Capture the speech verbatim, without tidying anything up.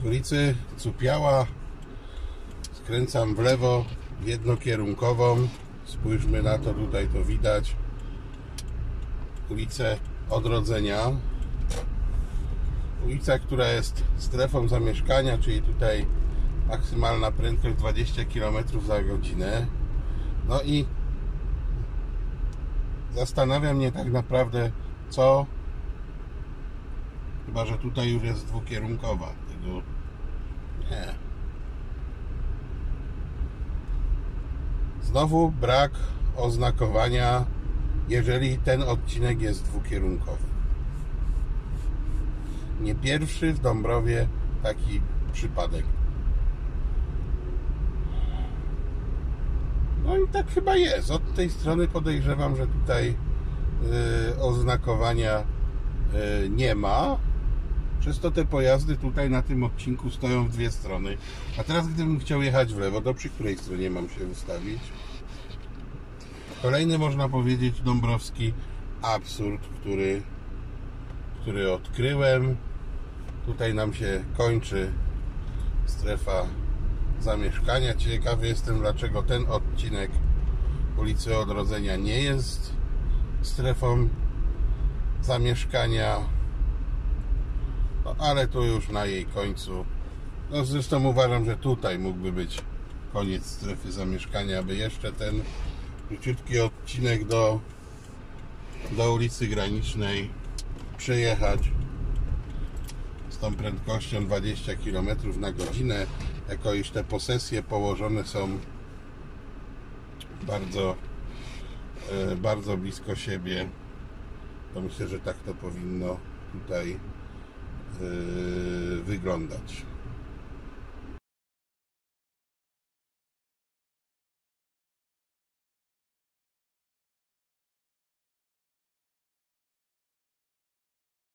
Z ulicy Cupiała skręcam w lewo jednokierunkową. Spójrzmy na to, tutaj to widać. Ulicę Odrodzenia. Ulica, która jest strefą zamieszkania, czyli tutaj maksymalna prędkość dwadzieścia kilometrów za godzinę. No i zastanawia mnie tak naprawdę, co, chyba że tutaj już jest dwukierunkowa. Tego nie. Znowu brak oznakowania, jeżeli ten odcinek jest dwukierunkowy. Nie pierwszy w Dąbrowie taki przypadek. No i tak chyba jest. Od tej strony podejrzewam, że tutaj yy, oznakowania yy, nie ma. Przez to te pojazdy tutaj na tym odcinku stoją w dwie strony. A teraz gdybym chciał jechać w lewo, to przy której stronie mam się ustawić? Kolejny, można powiedzieć, dąbrowski absurd, który, który odkryłem. Tutaj nam się kończy strefa zamieszkania. Ciekawy jestem, dlaczego ten odcinek ulicy Odrodzenia nie jest strefą zamieszkania. No, ale tu już na jej końcu. No, zresztą uważam, że tutaj mógłby być koniec strefy zamieszkania, aby jeszcze ten króciutki odcinek do, do ulicy Granicznej przejechać z tą prędkością dwadzieścia kilometrów na godzinę. Jako iż te posesje położone są bardzo bardzo blisko siebie, to myślę, że tak to powinno tutaj wyglądać.